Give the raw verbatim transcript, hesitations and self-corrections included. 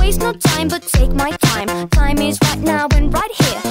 waste no time, but take my time. Time is right now and right here.